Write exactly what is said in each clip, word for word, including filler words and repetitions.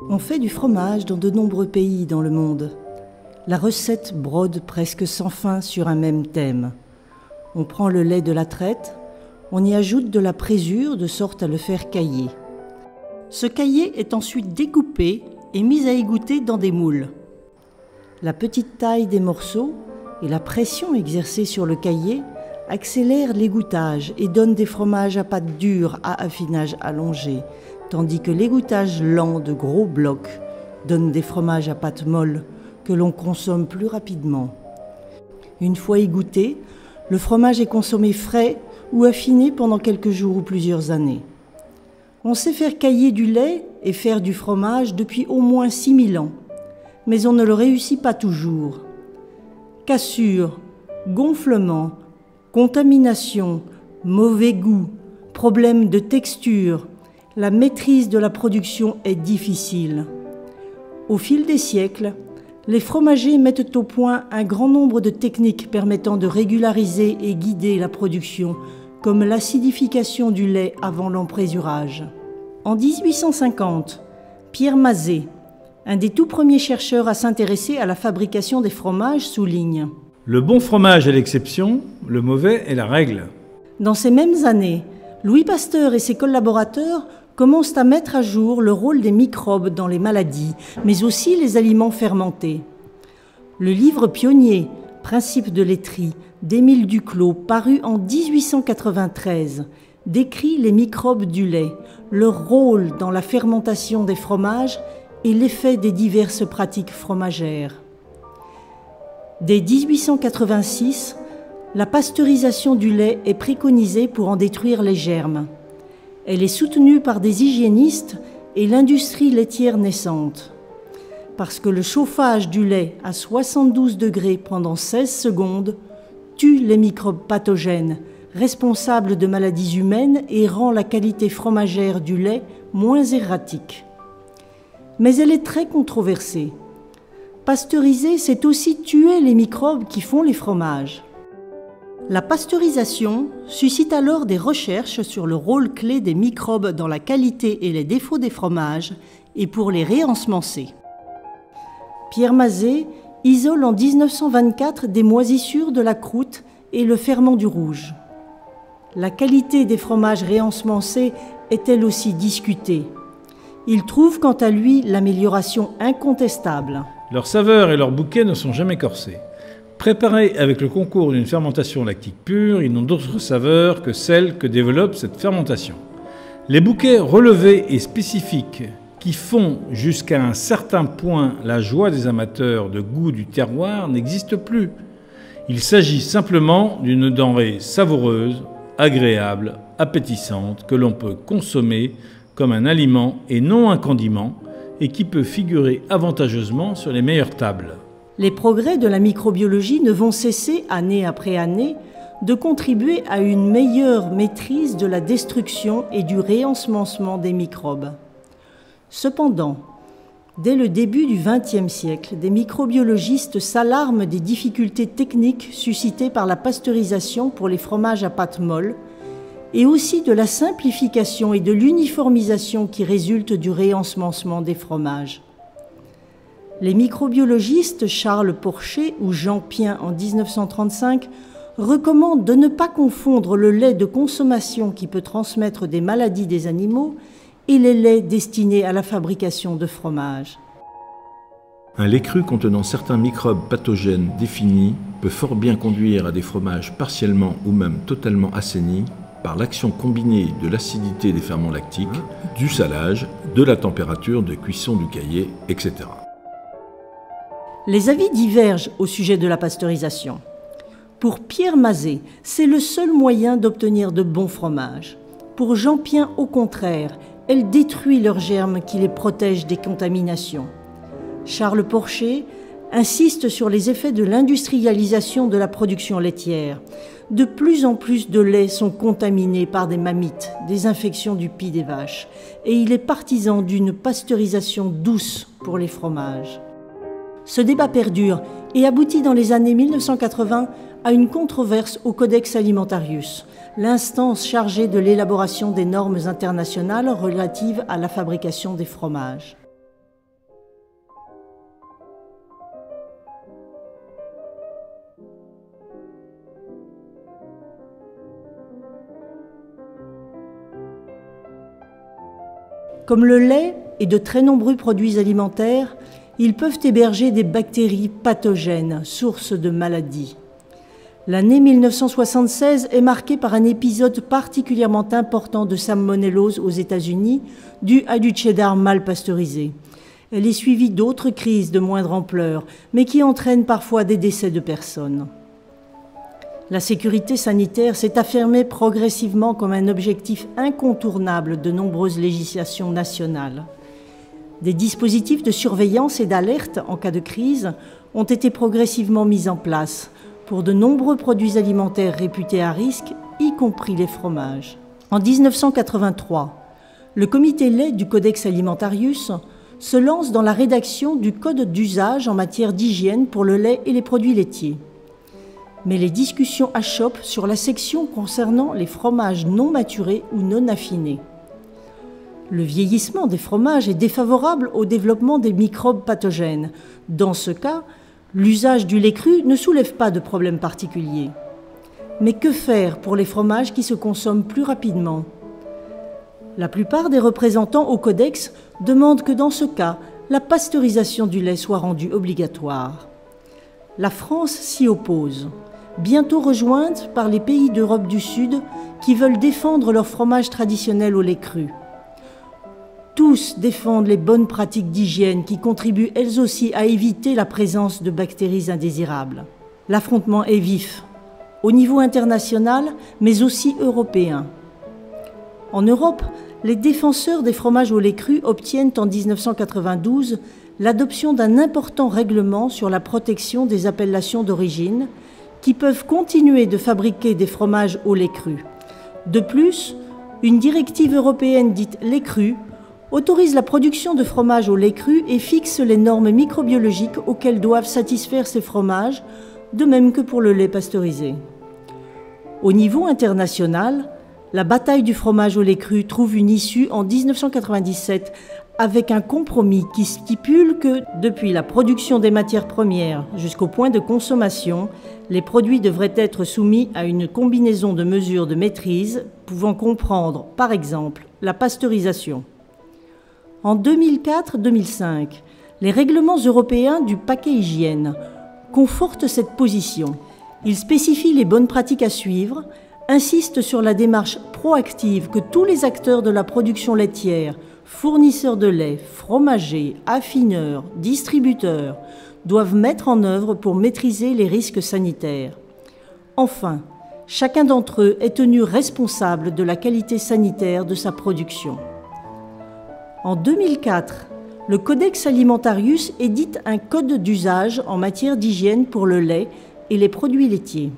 On fait du fromage dans de nombreux pays dans le monde. La recette brode presque sans fin sur un même thème. On prend le lait de la traite, on y ajoute de la présure de sorte à le faire cailler. Ce caillé est ensuite découpé et mis à égoutter dans des moules. La petite taille des morceaux et la pression exercée sur le caillé accélèrent l'égouttage et donnent des fromages à pâte dure à affinage allongé, tandis que l'égouttage lent de gros blocs donne des fromages à pâte molle que l'on consomme plus rapidement. Une fois égoutté, le fromage est consommé frais ou affiné pendant quelques jours ou plusieurs années. On sait faire cailler du lait et faire du fromage depuis au moins six mille ans, mais on ne le réussit pas toujours. Cassure, gonflement, contamination, mauvais goût, problèmes de texture, la maîtrise de la production est difficile. Au fil des siècles, les fromagers mettent au point un grand nombre de techniques permettant de régulariser et guider la production, comme l'acidification du lait avant l'emprésurage. En dix-huit cent cinquante, Pierre Mazet, un des tout premiers chercheurs à s'intéresser à la fabrication des fromages, souligne: le bon fromage est l'exception, le mauvais est la règle. Dans ces mêmes années, Louis Pasteur et ses collaborateurs commencent à mettre à jour le rôle des microbes dans les maladies, mais aussi les aliments fermentés. Le livre pionnier « Principes de laiterie » d'Émile Duclos, paru en dix-huit cent quatre-vingt-treize, décrit les microbes du lait, leur rôle dans la fermentation des fromages et l'effet des diverses pratiques fromagères. Dès dix-huit cent quatre-vingt-six, la pasteurisation du lait est préconisée pour en détruire les germes. Elle est soutenue par des hygiénistes et l'industrie laitière naissante. Parce que le chauffage du lait à soixante-douze degrés pendant seize secondes tue les microbes pathogènes, responsables de maladies humaines et rend la qualité fromagère du lait moins erratique. Mais elle est très controversée. Pasteuriser, c'est aussi tuer les microbes qui font les fromages. La pasteurisation suscite alors des recherches sur le rôle clé des microbes dans la qualité et les défauts des fromages et pour les réensemencer. Pierre Mazet isole en mille neuf cent vingt-quatre des moisissures de la croûte et le ferment du rouge. La qualité des fromages réensemencés est elle aussi discutée. Il trouve quant à lui l'amélioration incontestable. Leur saveur et leur bouquet ne sont jamais corsés. Préparés avec le concours d'une fermentation lactique pure, ils n'ont d'autre saveur que celle que développe cette fermentation. Les bouquets relevés et spécifiques qui font jusqu'à un certain point la joie des amateurs de goût du terroir n'existent plus. Il s'agit simplement d'une denrée savoureuse, agréable, appétissante, que l'on peut consommer comme un aliment et non un condiment, et qui peut figurer avantageusement sur les meilleures tables. Les progrès de la microbiologie ne vont cesser, année après année, de contribuer à une meilleure maîtrise de la destruction et du réensemencement des microbes. Cependant, dès le début du vingtième siècle, des microbiologistes s'alarment des difficultés techniques suscitées par la pasteurisation pour les fromages à pâte molle et aussi de la simplification et de l'uniformisation qui résultent du réensemencement des fromages. Les microbiologistes Charles Porcher ou Jean Pien en mille neuf cent trente-cinq recommandent de ne pas confondre le lait de consommation qui peut transmettre des maladies des animaux et les laits destinés à la fabrication de fromage. Un lait cru contenant certains microbes pathogènes définis peut fort bien conduire à des fromages partiellement ou même totalement assainis par l'action combinée de l'acidité des ferments lactiques, du salage, de la température de cuisson du caillé, et cetera. Les avis divergent au sujet de la pasteurisation. Pour Pierre Mazet, c'est le seul moyen d'obtenir de bons fromages. Pour Jean Pien, au contraire, elle détruit leurs germes qui les protègent des contaminations. Charles Porcher insiste sur les effets de l'industrialisation de la production laitière. De plus en plus de laits sont contaminés par des mammites, des infections du pie des vaches, et il est partisan d'une pasteurisation douce pour les fromages. Ce débat perdure et aboutit dans les années mille neuf cent quatre-vingts à une controverse au Codex Alimentarius, l'instance chargée de l'élaboration des normes internationales relatives à la fabrication des fromages. Comme le lait et de très nombreux produits alimentaires, ils peuvent héberger des bactéries pathogènes, sources de maladies. L'année mille neuf cent soixante-seize est marquée par un épisode particulièrement important de salmonellose aux États-Unis, dû à du cheddar mal pasteurisé. Elle est suivie d'autres crises de moindre ampleur, mais qui entraînent parfois des décès de personnes. La sécurité sanitaire s'est affirmée progressivement comme un objectif incontournable de nombreuses législations nationales. Des dispositifs de surveillance et d'alerte en cas de crise ont été progressivement mis en place pour de nombreux produits alimentaires réputés à risque, y compris les fromages. En mille neuf cent quatre-vingt-trois, le comité lait du Codex Alimentarius se lance dans la rédaction du code d'usage en matière d'hygiène pour le lait et les produits laitiers. Mais les discussions achoppent sur la section concernant les fromages non maturés ou non affinés. Le vieillissement des fromages est défavorable au développement des microbes pathogènes. Dans ce cas, l'usage du lait cru ne soulève pas de problème particulier. Mais que faire pour les fromages qui se consomment plus rapidement ? La plupart des représentants au Codex demandent que dans ce cas, la pasteurisation du lait soit rendue obligatoire. La France s'y oppose, bientôt rejointe par les pays d'Europe du Sud qui veulent défendre leur fromage traditionnel au lait cru. Tous défendent les bonnes pratiques d'hygiène qui contribuent elles aussi à éviter la présence de bactéries indésirables. L'affrontement est vif, au niveau international, mais aussi européen. En Europe, les défenseurs des fromages au lait cru obtiennent en mille neuf cent quatre-vingt-douze l'adoption d'un important règlement sur la protection des appellations d'origine qui peuvent continuer de fabriquer des fromages au lait cru. De plus, une directive européenne dite lait cru autorise la production de fromages au lait cru et fixe les normes microbiologiques auxquelles doivent satisfaire ces fromages, de même que pour le lait pasteurisé. Au niveau international, la bataille du fromage au lait cru trouve une issue en mille neuf cent quatre-vingt-dix-sept avec un compromis qui stipule que, depuis la production des matières premières jusqu'au point de consommation, les produits devraient être soumis à une combinaison de mesures de maîtrise pouvant comprendre, par exemple, la pasteurisation. En deux mille quatre deux mille cinq, les règlements européens du paquet hygiène confortent cette position. Ils spécifient les bonnes pratiques à suivre, insistent sur la démarche proactive que tous les acteurs de la production laitière, fournisseurs de lait, fromagers, affineurs, distributeurs, doivent mettre en œuvre pour maîtriser les risques sanitaires. Enfin, chacun d'entre eux est tenu responsable de la qualité sanitaire de sa production. En deux mille quatre, le Codex Alimentarius édite un code d'usage en matière d'hygiène pour le lait et les produits laitiers.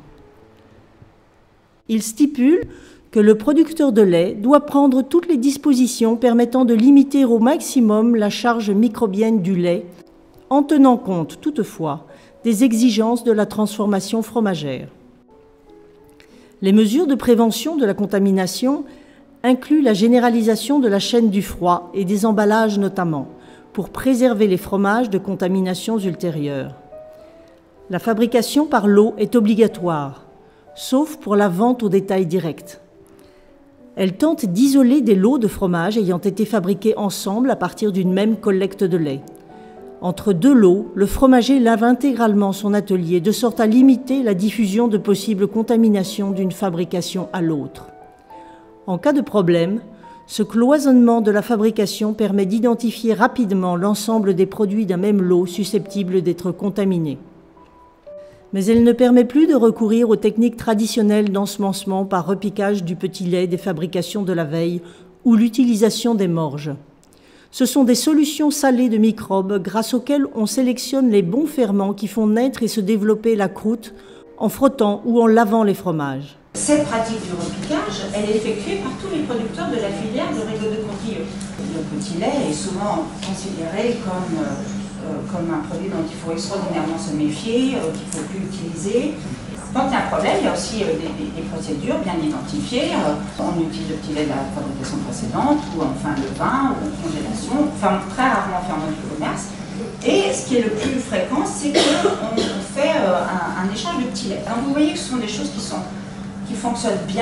Il stipule que le producteur de lait doit prendre toutes les dispositions permettant de limiter au maximum la charge microbienne du lait, en tenant compte toutefois des exigences de la transformation fromagère. Les mesures de prévention de la contamination inclut la généralisation de la chaîne du froid et des emballages notamment, pour préserver les fromages de contaminations ultérieures. La fabrication par lot est obligatoire, sauf pour la vente au détail direct. Elle tente d'isoler des lots de fromage ayant été fabriqués ensemble à partir d'une même collecte de lait. Entre deux lots, le fromager lave intégralement son atelier de sorte à limiter la diffusion de possibles contaminations d'une fabrication à l'autre. En cas de problème, ce cloisonnement de la fabrication permet d'identifier rapidement l'ensemble des produits d'un même lot susceptibles d'être contaminés. Mais elle ne permet plus de recourir aux techniques traditionnelles d'ensemencement par repiquage du petit lait des fabrications de la veille ou l'utilisation des morges. Ce sont des solutions salées de microbes grâce auxquelles on sélectionne les bons ferments qui font naître et se développer la croûte en frottant ou en lavant les fromages. Cette pratique du repiquage, elle est effectuée par tous les producteurs de la filière de Rigaud de Courtilleux. Le petit lait est souvent considéré comme, euh, comme un produit dont il faut extraordinairement se méfier, euh, qu'il ne faut plus utiliser. Quand il y a un problème, il y a aussi euh, des, des, des procédures bien identifiées. Euh, on utilise le petit lait de la fabrication précédente, ou enfin le vin, ou la congélation, enfin très rarement fait en mode de commerce. Et ce qui est le plus fréquent, c'est qu'on fait euh, un, un échange de petits laits. Donc vous voyez que ce sont des choses qui sont qui fonctionnent bien,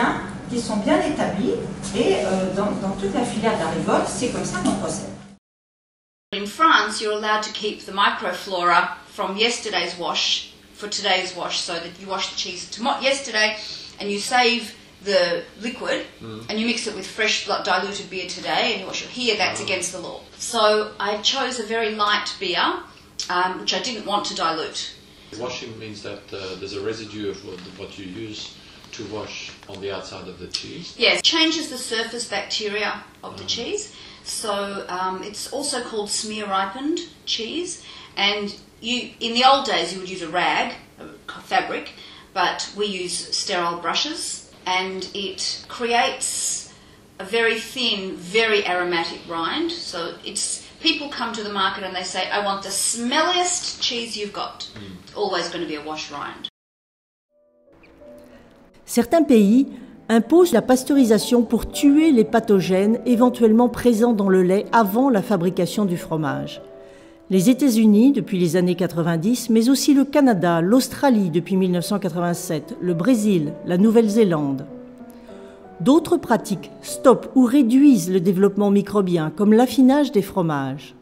qui sont bien établis et euh, dans, dans toute la filière de la révolte, c'est comme ça qu'on procède. In France, you're allowed to keep the microflora from yesterday's wash for today's wash, so that you wash the cheese tomo- yesterday and you save the liquid mm. and you mix it with fresh diluted beer today and you wash it here. That's against the law. So I chose a very light beer, um, which I didn't want to dilute. Washing means that uh, there's a residue of what, what you use to wash on the outside of the cheese. Yes, changes the surface bacteria of the mm. cheese. So um, it's also called smear ripened cheese. And you, in the old days, you would use a rag, a fabric, but we use sterile brushes, and it creates a very thin, very aromatic rind. So it's people come to the market and they say, "I want the smelliest cheese you've got." Mm. It's always going to be a wash rind. Certains pays imposent la pasteurisation pour tuer les pathogènes éventuellement présents dans le lait avant la fabrication du fromage. Les États-Unis depuis les années quatre-vingt-dix, mais aussi le Canada, l'Australie depuis mille neuf cent quatre-vingt-sept, le Brésil, la Nouvelle-Zélande. D'autres pratiques stoppent ou réduisent le développement microbien, comme l'affinage des fromages.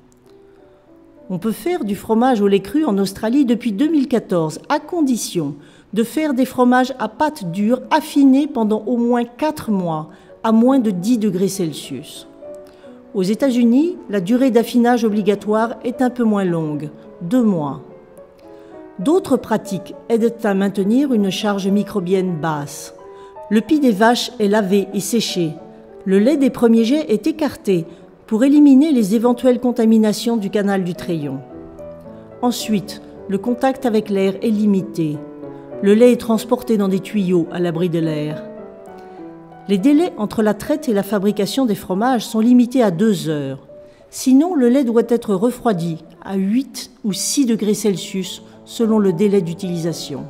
On peut faire du fromage au lait cru en Australie depuis deux mille quatorze, à condition de faire des fromages à pâte dure affinés pendant au moins quatre mois, à moins de dix degrés Celsius. Aux États-Unis, la durée d'affinage obligatoire est un peu moins longue, deux mois. D'autres pratiques aident à maintenir une charge microbienne basse. Le pis des vaches est lavé et séché. Le lait des premiers jets est écarté pour éliminer les éventuelles contaminations du canal du Treillon. Ensuite, le contact avec l'air est limité. Le lait est transporté dans des tuyaux à l'abri de l'air. Les délais entre la traite et la fabrication des fromages sont limités à deux heures. Sinon, le lait doit être refroidi à huit ou six degrés Celsius selon le délai d'utilisation.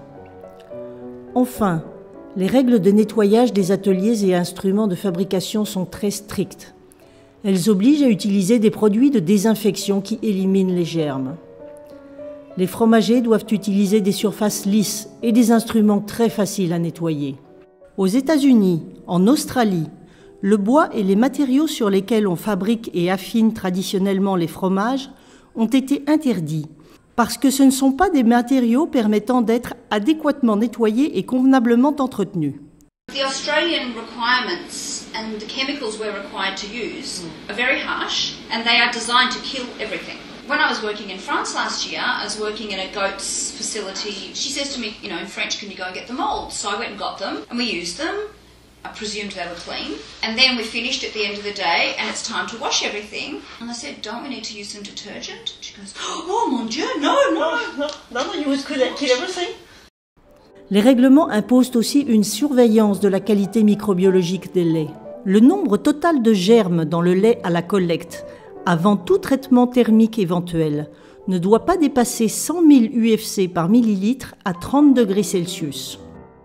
Enfin, les règles de nettoyage des ateliers et instruments de fabrication sont très strictes. Elles obligent à utiliser des produits de désinfection qui éliminent les germes. Les fromagers doivent utiliser des surfaces lisses et des instruments très faciles à nettoyer. Aux États-Unis, en Australie, le bois et les matériaux sur lesquels on fabrique et affine traditionnellement les fromages ont été interdits parce que ce ne sont pas des matériaux permettant d'être adéquatement nettoyés et convenablement entretenus. The Australian requirements and the chemicals we're required to use are very harsh and they are designed to kill everything. When I was working in France last year, I was working in a goat's facility. She says to me, you know, in French, can you go and get the molds? So I went and got them, and we used them. I presumed they were clean. And then we finished at the end of the day, and it's time to wash everything. And I said, don't we need to use some detergent? She goes, oh mon Dieu, no, no. No, no, no, you would kill everything. Les règlements imposent aussi une surveillance de la qualité microbiologique des laits. Le nombre total de germes dans le lait à la collecte, avant tout traitement thermique éventuel, ne doit pas dépasser cent mille U F C par millilitre à trente degrés Celsius.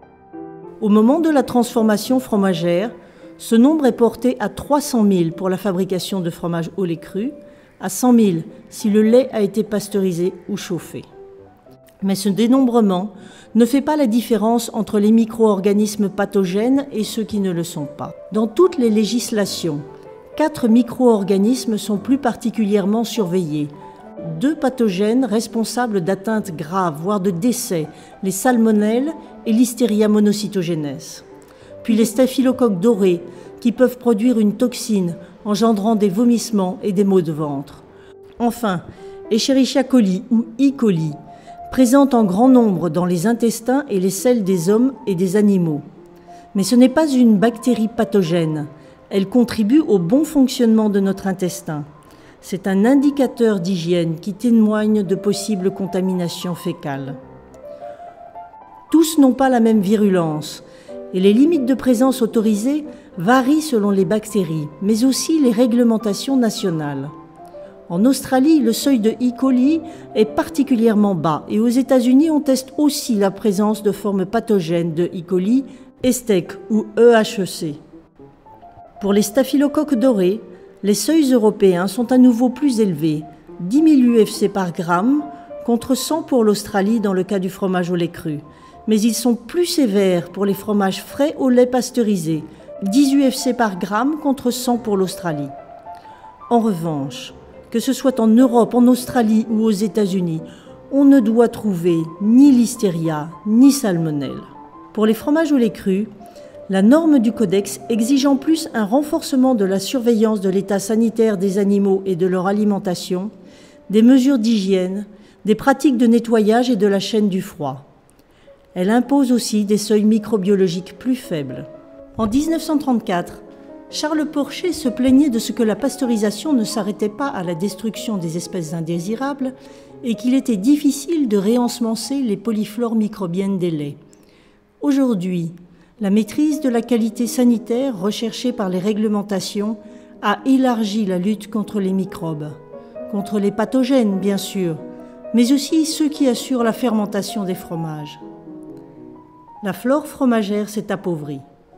Au moment de la transformation fromagère, ce nombre est porté à trois cent mille pour la fabrication de fromage au lait cru, à cent mille si le lait a été pasteurisé ou chauffé. Mais ce dénombrement ne fait pas la différence entre les micro-organismes pathogènes et ceux qui ne le sont pas. Dans toutes les législations, quatre micro-organismes sont plus particulièrement surveillés. Deux pathogènes responsables d'atteintes graves, voire de décès, les salmonelles et l'Listeria monocytogenes. Puis les staphylocoques dorés, qui peuvent produire une toxine, engendrant des vomissements et des maux de ventre. Enfin, Escherichia coli ou E. coli, présente en grand nombre dans les intestins et les selles des hommes et des animaux. Mais ce n'est pas une bactérie pathogène. Elle contribue au bon fonctionnement de notre intestin. C'est un indicateur d'hygiène qui témoigne de possibles contaminations fécales. Tous n'ont pas la même virulence et les limites de présence autorisées varient selon les bactéries, mais aussi les réglementations nationales. En Australie, le seuil de E. coli est particulièrement bas et aux États-Unis, on teste aussi la présence de formes pathogènes de E. coli, E. stech ou E. H E C. Pour les staphylocoques dorés, les seuils européens sont à nouveau plus élevés, dix mille U F C par gramme contre cent pour l'Australie dans le cas du fromage au lait cru. Mais ils sont plus sévères pour les fromages frais au lait pasteurisé, dix-huit F C par gramme contre cent pour l'Australie. En revanche, que ce soit en Europe, en Australie ou aux États-Unis, on ne doit trouver ni listeria ni salmonelle. Pour les fromages au lait cru, la norme du Codex exige en plus un renforcement de la surveillance de l'état sanitaire des animaux et de leur alimentation, des mesures d'hygiène, des pratiques de nettoyage et de la chaîne du froid. Elle impose aussi des seuils microbiologiques plus faibles. En mille neuf cent trente-quatre, Charles Porcher se plaignait de ce que la pasteurisation ne s'arrêtait pas à la destruction des espèces indésirables et qu'il était difficile de réensemencer les polyflores microbiennes des laits. Aujourd'hui, la maîtrise de la qualité sanitaire recherchée par les réglementations a élargi la lutte contre les microbes, contre les pathogènes bien sûr, mais aussi ceux qui assurent la fermentation des fromages. La flore fromagère s'est appauvrie.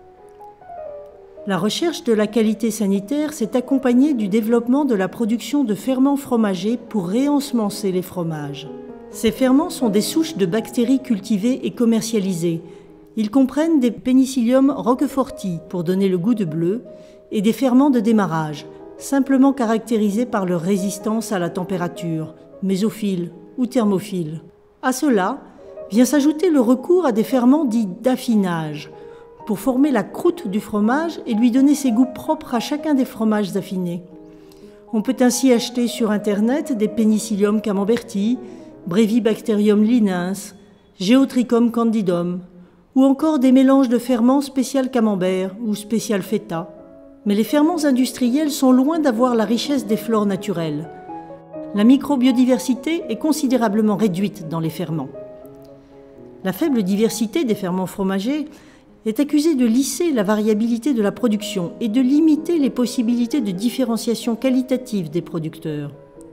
La recherche de la qualité sanitaire s'est accompagnée du développement de la production de ferments fromagers pour réensemencer les fromages. Ces ferments sont des souches de bactéries cultivées et commercialisées. Ils comprennent des Penicillium roqueforti pour donner le goût de bleu et des ferments de démarrage, simplement caractérisés par leur résistance à la température, mésophiles ou thermophiles. À cela vient s'ajouter le recours à des ferments dits d'affinage, pour former la croûte du fromage et lui donner ses goûts propres à chacun des fromages affinés. On peut ainsi acheter sur Internet des Penicillium camemberti, Brevibacterium linens, Geotrichum candidum, ou encore des mélanges de ferments spécial camembert ou spécial feta. Mais les ferments industriels sont loin d'avoir la richesse des flores naturelles. La microbiodiversité est considérablement réduite dans les ferments. La faible diversité des ferments fromagers est accusée de lisser la variabilité de la production et de limiter les possibilités de différenciation qualitative des producteurs.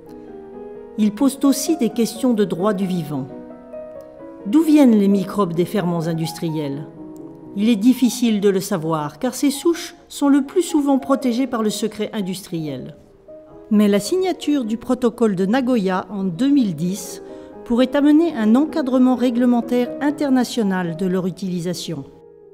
Ils posent aussi des questions de droit du vivant. D'où viennent les microbes des ferments industriels? Il est difficile de le savoir, car ces souches sont le plus souvent protégées par le secret industriel. Mais la signature du protocole de Nagoya en deux mille dix pourrait amener un encadrement réglementaire international de leur utilisation.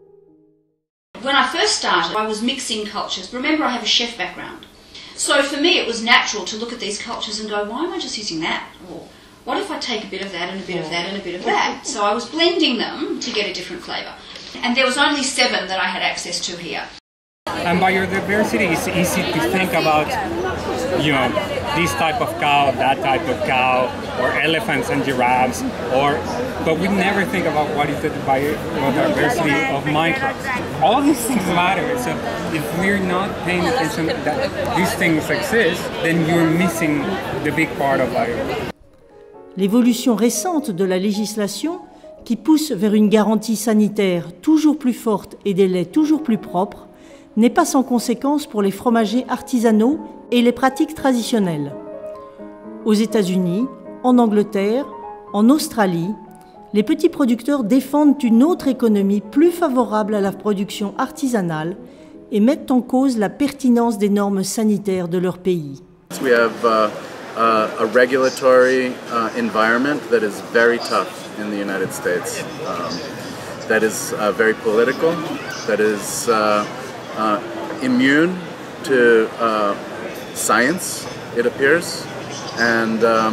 When I first started, I was mixing cultures. Remember, I have a chef background. So for me, it was natural to look at these cultures and go, why am I just using that? Or what if I take a bit of that and a bit of that and a bit of that? So I was blending them to get a different flavour. And there was only seven that I had access to here. And biodiversity is easy to think about, you know, this type of cow, that type of cow, or elephants and giraffes, or, but we never think about what is the biodiversity of microbes. All these things matter, so if we're not paying attention that these things exist, then you're missing the big part of biodiversity. L'évolution récente de la législation, qui pousse vers une garantie sanitaire toujours plus forte et des laits toujours plus propres, n'est pas sans conséquence pour les fromagers artisanaux et les pratiques traditionnelles. Aux États-Unis, en Angleterre, en Australie, les petits producteurs défendent une autre économie plus favorable à la production artisanale et mettent en cause la pertinence des normes sanitaires de leur pays. We have uh, uh, a regulatory uh, environment that is very tough in the United States, um, that is uh, very political, that is uh, uh, immune to uh, science, it appears, and um,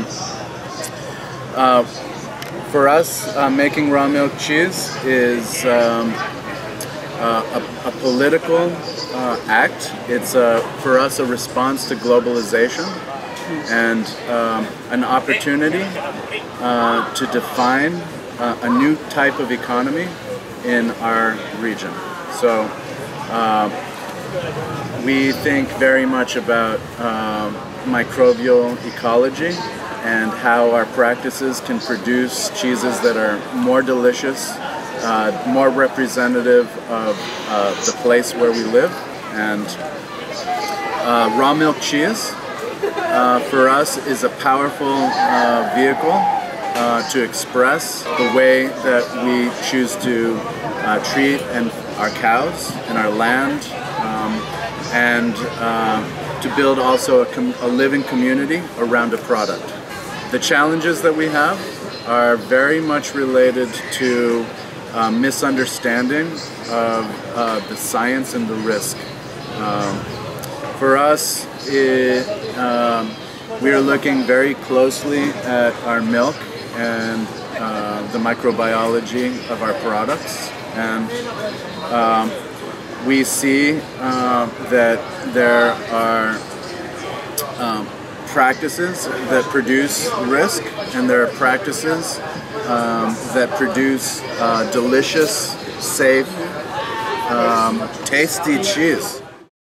uh, for us, uh, making raw milk cheese is um, uh, a, a political uh, act. It's a, for us a response to globalization and um, an opportunity uh, to define uh, a new type of economy in our region. So uh, we think very much about um, microbial ecology and how our practices can produce cheeses that are more delicious, uh, more representative of uh, the place where we live. And uh, raw milk cheese, uh, for us, is a powerful uh, vehicle uh, to express the way that we choose to uh, treat and our cows and our land, um, and uh, to build also a, com a living community around a product. The challenges that we have are very much related to uh, misunderstanding of uh, the science and the risk. Um, for us, it, um, we are looking very closely at our milk and uh, the microbiology of our products, and um, we see uh, that there are um, practices that produce risk, and there are practices um, that produce uh, delicious, safe, um, tasty cheese.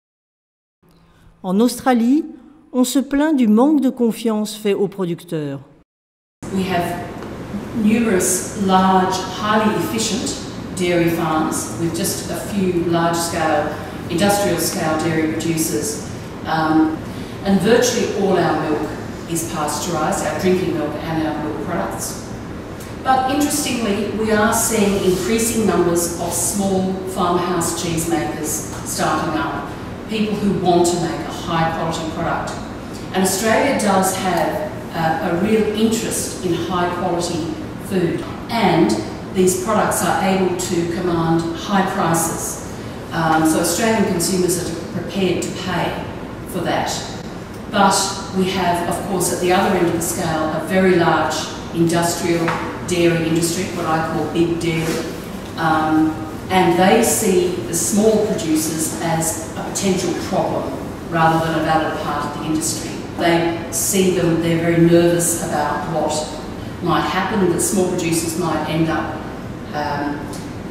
En Australie, on se plaint du manque de confiance fait aux producteurs. We have numerous large, highly efficient dairy farms with just a few large-scale, industrial-scale dairy producers. Um, and virtually all our milk is pasteurised, our drinking milk and our milk products. But interestingly, we are seeing increasing numbers of small farmhouse cheese makers starting up, people who want to make a high-quality product. And Australia does have a, a real interest in high-quality food, and these products are able to command high prices. Um, so Australian consumers are prepared to pay for that. But we have, of course, at the other end of the scale, a very large industrial dairy industry, what I call big dairy, um, and they see the small producers as a potential problem rather than a valid part of the industry. They see them, they're very nervous about what might happen, that small producers might end up um,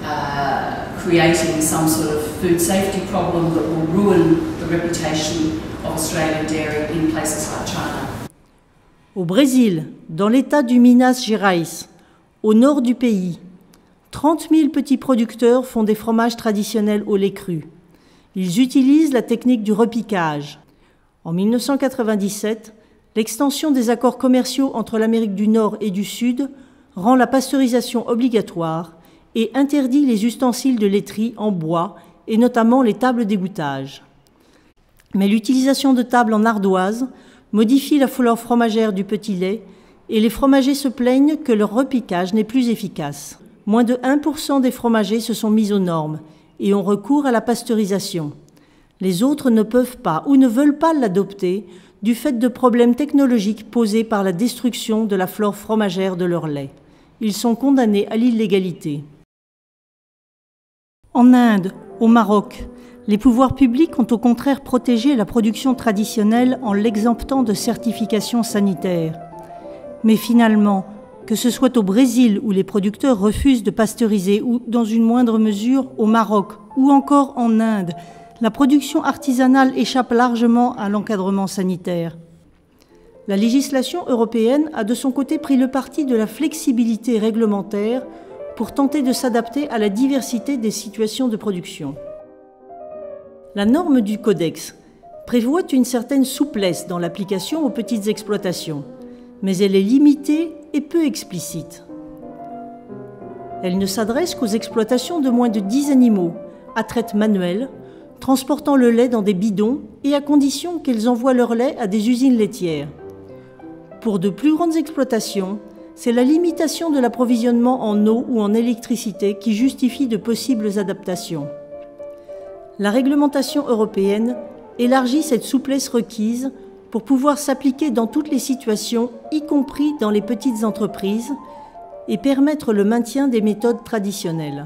uh, creating some sort of food safety problem that will ruin the reputation of Australian dairy in places like China. Au Brésil, dans l'état du Minas Gerais, au nord du pays, trente mille petits producteurs font des fromages traditionnels au lait cru. Ils utilisent la technique du repiquage. En mille neuf cent quatre-vingt-dix-sept, l'extension des accords commerciaux entre l'Amérique du Nord et du Sud rend la pasteurisation obligatoire et interdit les ustensiles de laiterie en bois et notamment les tables d'égouttage. Mais l'utilisation de tables en ardoise modifie la flore fromagère du petit lait et les fromagers se plaignent que leur repiquage n'est plus efficace. Moins de un pour cent des fromagers se sont mis aux normes et ont recours à la pasteurisation. Les autres ne peuvent pas ou ne veulent pas l'adopter du fait de problèmes technologiques posés par la destruction de la flore fromagère de leur lait. Ils sont condamnés à l'illégalité. En Inde, au Maroc, les pouvoirs publics ont au contraire protégé la production traditionnelle en l'exemptant de certification sanitaire. Mais finalement, que ce soit au Brésil où les producteurs refusent de pasteuriser ou, dans une moindre mesure, au Maroc ou encore en Inde, la production artisanale échappe largement à l'encadrement sanitaire. La législation européenne a de son côté pris le parti de la flexibilité réglementaire pour tenter de s'adapter à la diversité des situations de production. La norme du Codex prévoit une certaine souplesse dans l'application aux petites exploitations, mais elle est limitée et peu explicite. Elle ne s'adresse qu'aux exploitations de moins de dix animaux, à traite manuelle, transportant le lait dans des bidons et à condition qu'elles envoient leur lait à des usines laitières. Pour de plus grandes exploitations, c'est la limitation de l'approvisionnement en eau ou en électricité qui justifie de possibles adaptations. La réglementation européenne élargit cette souplesse requise pour pouvoir s'appliquer dans toutes les situations, y compris dans les petites entreprises, et permettre le maintien des méthodes traditionnelles.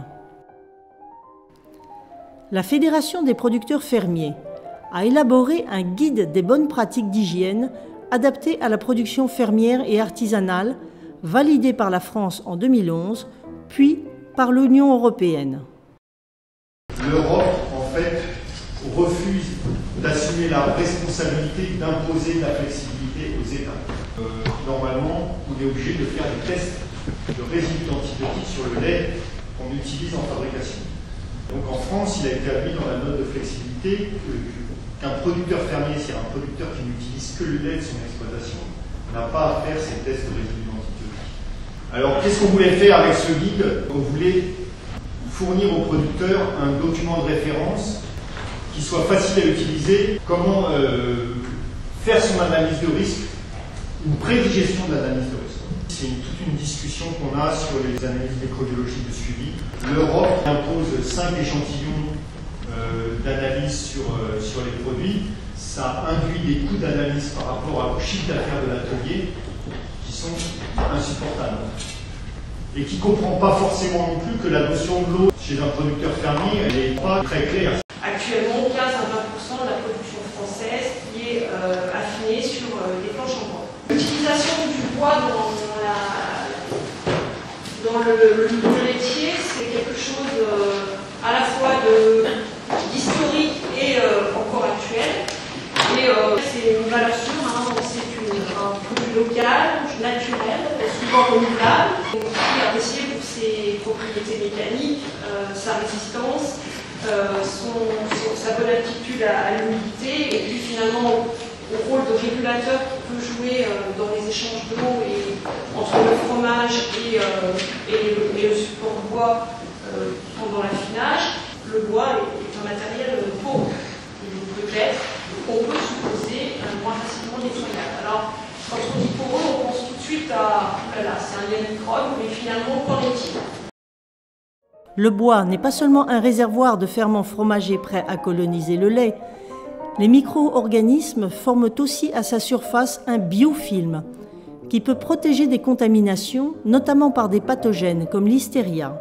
La Fédération des producteurs fermiers a élaboré un guide des bonnes pratiques d'hygiène adapté à la production fermière et artisanale, validé par la France en deux mille onze, puis par l'Union européenne. L'Europe, en fait, refuse d'assumer la responsabilité d'imposer de la flexibilité aux États. Euh, normalement, on est obligé de faire des tests de résidus d'antibiotiques sur le lait qu'on utilise en fabrication. Donc en France, il a été admis dans la note de flexibilité qu'un producteur fermier, c'est un producteur qui n'utilise que le lait de son exploitation, n'a pas à faire ces tests de résidus d'antibiotiques. Alors qu'est-ce qu'on voulait faire avec ce guide? On voulait fournir aux producteurs un document de référence qui soit facile à utiliser, comment euh, faire son analyse de risque, une prédigestion de l'analyse de risque. c'est une, toute une discussion qu'on a sur les analyses mécrobiologiques de suivi. L'Europe impose cinq échantillons euh, d'analyse sur, euh, sur les produits. Ça induit des coûts d'analyse par rapport au chiffre d'affaires de l'atelier qui sont insupportables. Et qui ne comprend pas forcément non plus que la notion de l'eau chez un producteur fermier, elle n'est pas très claire. Actuellement, quinze à vingt pour cent de la production française qui est euh, affinée sur euh, des planches en bois. L'utilisation du bois dans, la, dans le, le, le laitier, c'est quelque chose euh, à la fois d'historique et euh, encore actuel. Et euh, c'est une valeur sûre, hein, c'est un produit local, naturel, souvent renouvelable, qui est apprécié pour ses propriétés mécaniques, euh, sa résistance. Euh, son, son, sa bonne aptitude à, à l'humidité et puis finalement au, au rôle de régulateur qu'il peut jouer euh, dans les échanges d'eau et entre le fromage et, euh, et, le, et le support de bois euh, pendant l'affinage. Le bois est, est un matériel pauvre, peut-être, qu'on peut supposer euh, moins facilement nettoyable. Alors quand on dit poreux, on pense tout de suite à voilà, c'est un lien microbe, mais finalement qu'en est-il ? Le bois n'est pas seulement un réservoir de ferments fromagers prêts à coloniser le lait. Les micro-organismes forment aussi à sa surface un biofilm qui peut protéger des contaminations, notamment par des pathogènes comme l'hystéria.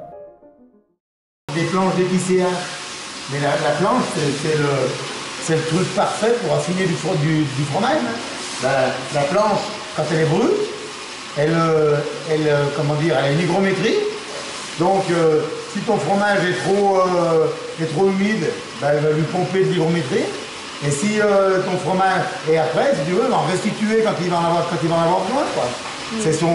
Des planches d'épicéa. Mais la, la planche, c'est le, le truc parfait pour affiner du, du, du fromage. La, la planche, quand elle est brute, elle, elle, comment dire, elle a une hygrométrie. Donc, euh, si ton fromage est trop, euh, est trop humide, bah, il va lui pomper de l'hygrométrie. Et si euh, ton fromage est après, si tu veux, il va en restituer quand il va en avoir, quand il va en avoir besoin. Mmh. C'est son,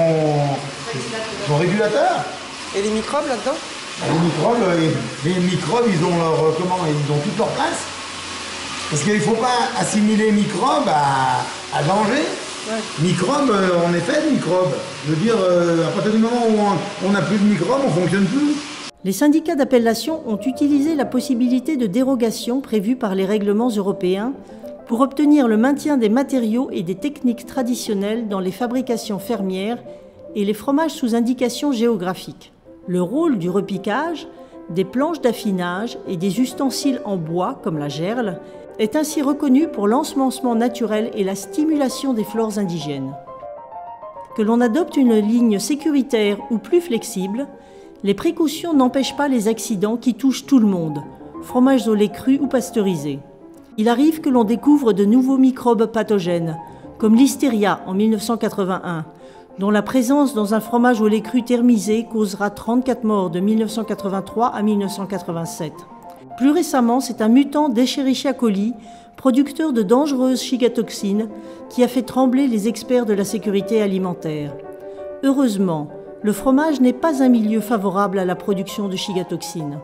son régulateur. Et les microbes là-dedans? Les microbes, les, les microbes, ils ont leur, comment, ils ont toute leur place. Parce qu'il ne faut pas assimiler microbes à, à danger. Ouais. Microbes, on est fait de microbes. Je veux dire, euh, à partir du moment où on n'a plus de microbes, on ne fonctionne plus. Les syndicats d'appellation ont utilisé la possibilité de dérogation prévue par les règlements européens pour obtenir le maintien des matériaux et des techniques traditionnelles dans les fabrications fermières et les fromages sous indication géographique. Le rôle du repiquage, des planches d'affinage et des ustensiles en bois comme la gerle est ainsi reconnu pour l'ensemencement naturel et la stimulation des flores indigènes. Que l'on adopte une ligne sécuritaire ou plus flexible, les précautions n'empêchent pas les accidents qui touchent tout le monde, fromages au lait cru ou pasteurisés. Il arrive que l'on découvre de nouveaux microbes pathogènes, comme l'hystéria en mille neuf cent quatre-vingt-un, dont la présence dans un fromage au lait cru thermisé causera trente-quatre morts de mille neuf cent quatre-vingt-trois à mille neuf cent quatre-vingt-sept. Plus récemment, c'est un mutant d'Escherichia coli, producteur de dangereuses chigatoxines, qui a fait trembler les experts de la sécurité alimentaire. Heureusement, le fromage n'est pas un milieu favorable à la production de chigatoxines.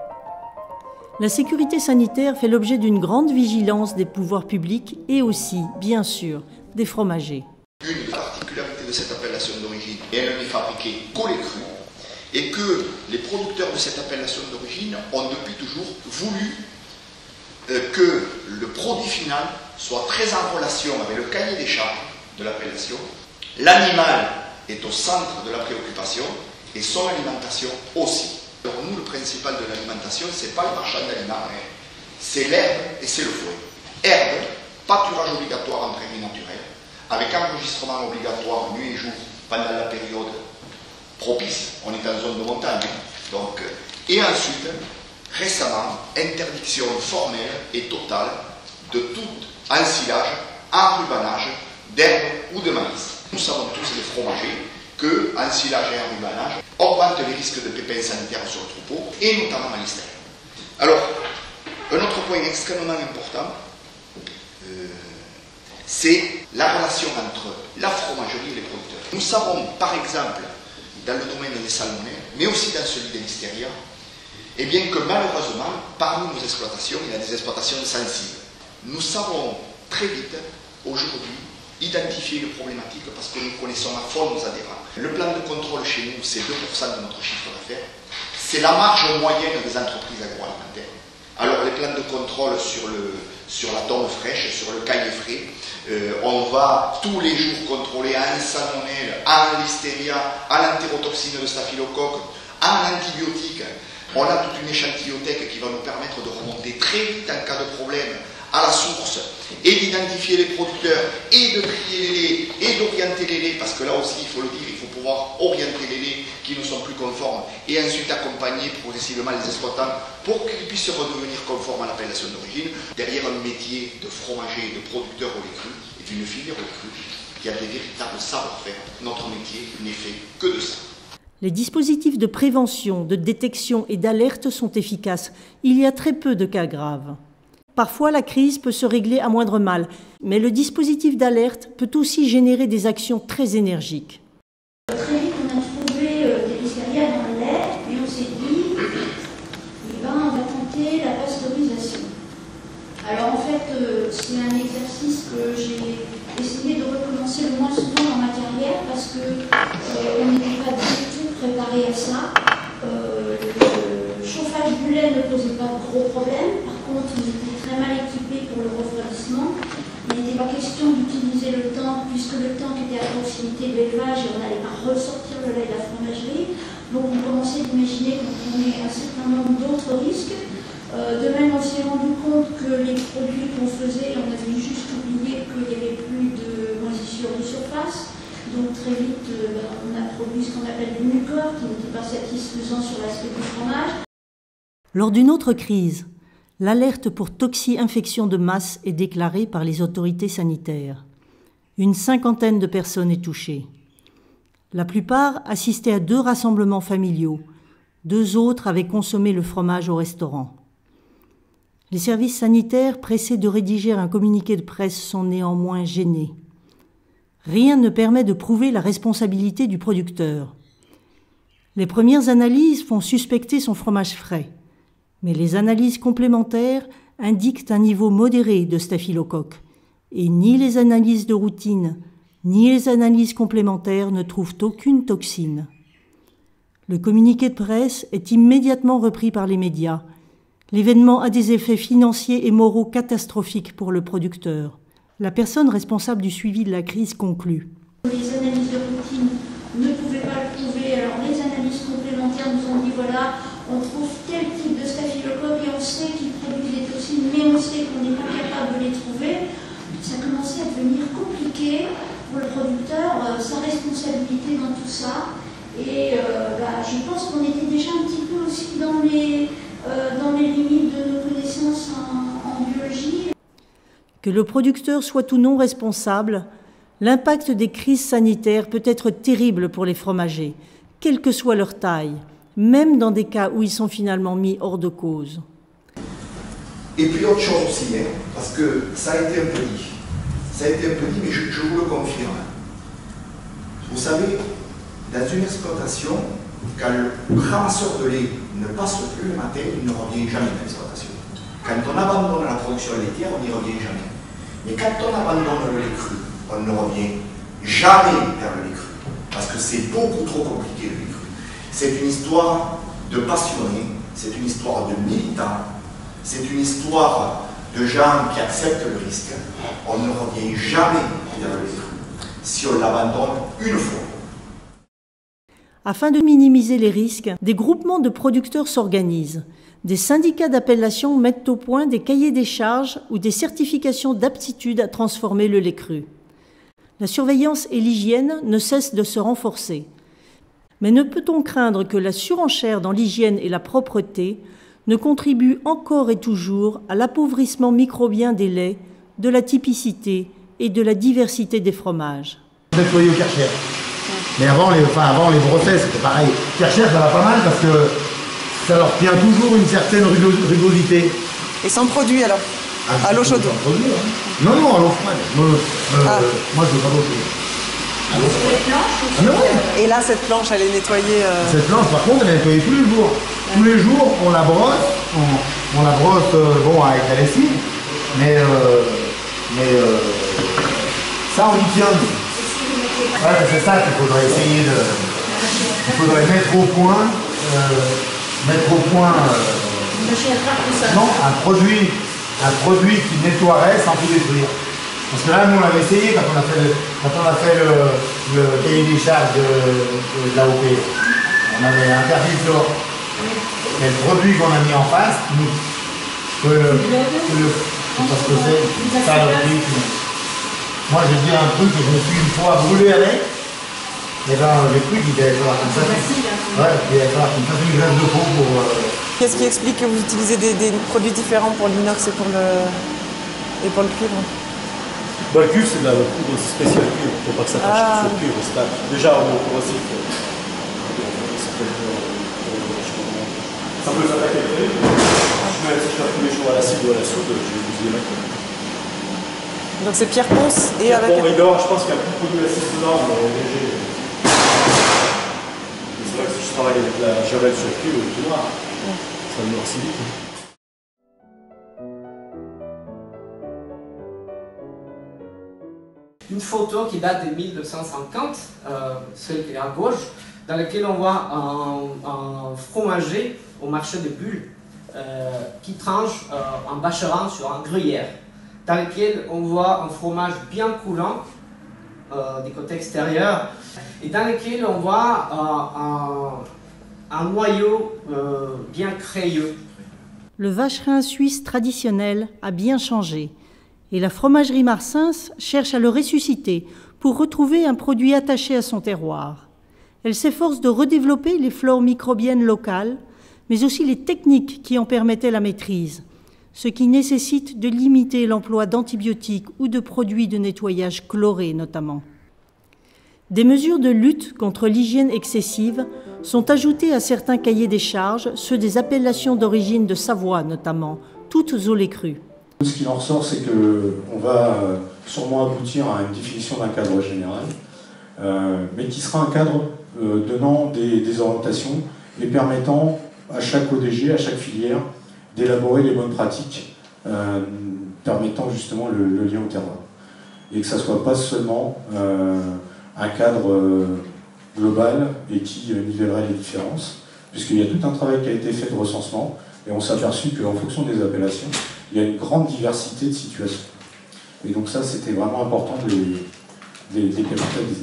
La sécurité sanitaire fait l'objet d'une grande vigilance des pouvoirs publics et aussi, bien sûr, des fromagers. Une particularité de cette appellation d'origine, elle n'est fabriquée qu'au lait cru, et que les producteurs de cette appellation d'origine ont depuis toujours voulu euh, que le produit final soit très en relation avec le cahier des charges de l'appellation. L'animal est au centre de la préoccupation et son alimentation aussi. Alors nous, le principal de l'alimentation, ce n'est pas le marchand d'aliments, c'est l'herbe et c'est le fouet. Herbe, pâturage obligatoire en prairie naturelle, avec enregistrement obligatoire nuit et jour pendant la période propice, on est en zone de montagne, donc, et ensuite, récemment, interdiction formelle et totale de tout ensilage, enrubanage d'herbe ou de maïs. Nous savons tous, les fromagers, que ensilage et enrubanage augmentent les risques de pépins sanitaires sur le troupeau, et notamment à l'hystérie. Alors, un autre point extrêmement important, euh, c'est la relation entre la fromagerie et les producteurs. Nous savons, par exemple, dans le domaine des salmonelles, mais aussi dans celui de l'hystéria, eh bien que malheureusement, parmi nos exploitations, il y a des exploitations sensibles. Nous savons très vite, aujourd'hui, identifier les problématiques parce que nous connaissons à fond nos adhérents. Le plan de contrôle chez nous, c'est deux pour cent de notre chiffre d'affaires. C'est la marge moyenne des entreprises agroalimentaires. Alors les plans de contrôle sur, le, sur la tombe fraîche, sur le cahier frais, Euh, on va tous les jours contrôler à un salmonelle, à un listeria, à l'entérotoxine de staphylocoque, à un antibiotique. On a toute une échantillothéque qui va nous permettre de remonter très vite en cas de problème à la source et d'identifier les producteurs et de trier les laits et d'orienter les laits, parce que là aussi, il faut le dire, il faut pouvoir orienter les laits qui ne sont plus conformes et ensuite accompagner progressivement les exploitants pour qu'ils puissent redevenir conformes à l'appellation d'origine. Derrière un métier de fromager, de producteur au lait cru et d'une filière au lait cru, il y a des véritables savoir-faire. Notre métier n'est fait que de ça. Les dispositifs de prévention, de détection et d'alerte sont efficaces. Il y a très peu de cas graves. Parfois, la crise peut se régler à moindre mal, mais le dispositif d'alerte peut aussi générer des actions très énergiques. Très vite, on a trouvé euh, des listeria dans le lait, et on s'est dit, eh ben, on va tenter la pasteurisation. Alors en fait, euh, c'est un exercice que j'ai essayé de recommencer le moins souvent dans ma carrière, parce que euh, on n'était pas du tout préparé à ça. Euh, le chauffage du lait ne posait pas de gros problèmes. Par contre, on était très mal équipé pour le refroidissement. Il n'était pas question d'utiliser le tank, puisque le tank était à proximité de l'élevage et on n'allait pas ressortir le lait de la fromagerie. Donc on commençait d'imaginer qu'on prenait un certain nombre d'autres risques. Euh, de même, on s'est rendu compte que les produits qu'on faisait, on avait juste oublié qu'il n'y avait plus de moisissure de surface. Donc très vite, euh, ben, on a produit ce qu'on appelle du mucor, qui n'était pas satisfaisant sur l'aspect du fromage. Lors d'une autre crise, l'alerte pour toxi-infection de masse est déclarée par les autorités sanitaires. Une cinquantaine de personnes est touchée. La plupart assistaient à deux rassemblements familiaux. Deux autres avaient consommé le fromage au restaurant. Les services sanitaires, pressés de rédiger un communiqué de presse, sont néanmoins gênés. Rien ne permet de prouver la responsabilité du producteur. Les premières analyses font suspecter son fromage frais, mais les analyses complémentaires indiquent un niveau modéré de staphylocoque, et ni les analyses de routine, ni les analyses complémentaires ne trouvent aucune toxine. Le communiqué de presse est immédiatement repris par les médias. L'événement a des effets financiers et moraux catastrophiques pour le producteur. La personne responsable du suivi de la crise conclut. Les analyses de routine ne pouvaient pas le prouver, alors les analyses complémentaires nous ont dit voilà, on trouve tel type de staphylocoque et on sait qu'il produit des toxines, mais on sait qu'on n'est pas capable de les trouver. Ça commençait à devenir compliqué pour le producteur, euh, sa responsabilité dans tout ça. Et euh, bah, je pense qu'on était déjà un petit peu aussi dans les, euh, dans les limites de nos connaissances en, en biologie. Que le producteur soit ou non responsable, l'impact des crises sanitaires peut être terrible pour les fromagers, quelle que soit leur taille, même dans des cas où ils sont finalement mis hors de cause. Et puis autre chose aussi, hein, parce que ça a été un peu dit, ça a été un peu dit, mais je, je vous le confirme. Vous savez, dans une exploitation, quand le ramasseur de lait ne passe plus le matin, il ne revient jamais dans l'exploitation. Quand on abandonne la production laitière, on n'y revient jamais. Mais quand on abandonne le lait cru, on ne revient jamais vers le lait cru. Parce que c'est beaucoup trop compliqué le lait cru. C'est une histoire de passionnés, c'est une histoire de militants, c'est une histoire de gens qui acceptent le risque. On ne revient jamais vers le lait cru si on l'abandonne une fois. Afin de minimiser les risques, des groupements de producteurs s'organisent. Des syndicats d'appellation mettent au point des cahiers des charges ou des certifications d'aptitude à transformer le lait cru. La surveillance et l'hygiène ne cessent de se renforcer. Mais ne peut-on craindre que la surenchère dans l'hygiène et la propreté ne contribue encore et toujours à l'appauvrissement microbien des laits, de la typicité et de la diversité des fromages? Nettoyer au Karcher. Mais avant les, enfin, avant les brossets, c'était pareil. Karcher, ça va pas mal parce que ça leur tient toujours une certaine rugosité. Et sans produit alors? Ah, à l'eau chaude? Produit, hein. Non, non, à l'eau froide. Moi, euh, ah. moi je veux pas l'eau chaude. À l'eau froide. Ah, mais ouais. Et là, cette planche, elle est nettoyée euh... Cette planche, par contre, elle est nettoyée tous les jours. Tous les jours, on la brosse. On, on la brosse, euh, bon, avec la lessive. Mais, euh, mais euh, ça, on y tient. Ouais, c'est ça qu'il faudrait essayer de... Il faudrait mettre au point... Euh, mettre au point euh, non, un produit, un produit qui nettoierait sans tout détruire. Parce que là, nous, on l'avait essayé quand on a fait le, quand on a fait le, le cahier des charges de, de, de l'A O P. On avait interdit le fluor. Mais le produit qu'on a mis en face, nous, que le, que le, parce que c'est ça le prix. Moi, je dis un truc que je me suis une fois brûlé avec. Et ben, j'ai cru qu'il allait falloir comme ça. Ouais, il allait falloir qu'il fasse une graisse de peau pour. Euh... Qu'est-ce qui explique que vous utilisez des, des produits différents pour l'inox et pour le et pour le cuivre? Bah, le cuivre, c'est de la poudre spéciale cuivre, pour pas que ça tâche ah. sur le cuivre. Pas... Déjà, au corrosif, ça peut ça peut s'attaquer le cuivre. Je mets si je fais tous les jours à l'acide ou à la soude, je vais bousiller ma cuivre. Donc c'est Pierre Ponce et Pierre avec. Bon, Rigor, je pense qu'il y a plus de l'acide dedans, mais léger. C'est vrai que si je travaille avec la javel sur le cuivre, le tout noir, ouais. Ça me noircit vite. Une photo qui date de mille deux cent cinquante, euh, celle qui est à gauche, dans laquelle on voit un, un fromager au marché de Bulle euh, qui tranche euh, un bâcherin sur un gruyère, dans lequel on voit un fromage bien coulant euh, du côté extérieur et dans lequel on voit euh, un, un noyau euh, bien crayeux. Le vacherin suisse traditionnel a bien changé. Et la fromagerie Marsens cherche à le ressusciter pour retrouver un produit attaché à son terroir. Elle s'efforce de redévelopper les flores microbiennes locales, mais aussi les techniques qui en permettaient la maîtrise, ce qui nécessite de limiter l'emploi d'antibiotiques ou de produits de nettoyage chlorés notamment. Des mesures de lutte contre l'hygiène excessive sont ajoutées à certains cahiers des charges, ceux des appellations d'origine de Savoie notamment, toutes au lait cru. Ce qu'il en ressort, c'est qu'on va sûrement aboutir à une définition d'un cadre général, euh, mais qui sera un cadre euh, donnant des, des orientations et permettant à chaque O D G, à chaque filière, d'élaborer les bonnes pratiques, euh, permettant justement le, le lien au terroir. Et que ça ne soit pas seulement euh, un cadre euh, global et qui euh, nivellerait les différences, puisqu'il y a tout un travail qui a été fait de recensement, et on s'est aperçu qu'en fonction des appellations, il y a une grande diversité de situations. Et donc ça, c'était vraiment important de les, les, les capitaliser.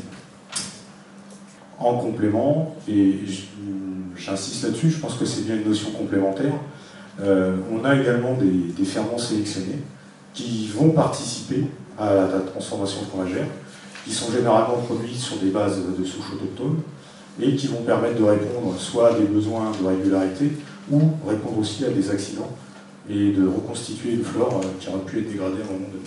En complément, et j'insiste là-dessus, je pense que c'est bien une notion complémentaire, euh, on a également des, des ferments sélectionnés qui vont participer à la, la transformation fromagère, qui sont généralement produits sur des bases de souches autochtones, et qui vont permettre de répondre soit à des besoins de régularité, ou répondre aussi à des accidents, et de reconstituer une flore qui aurait pu être dégradée à un moment donné.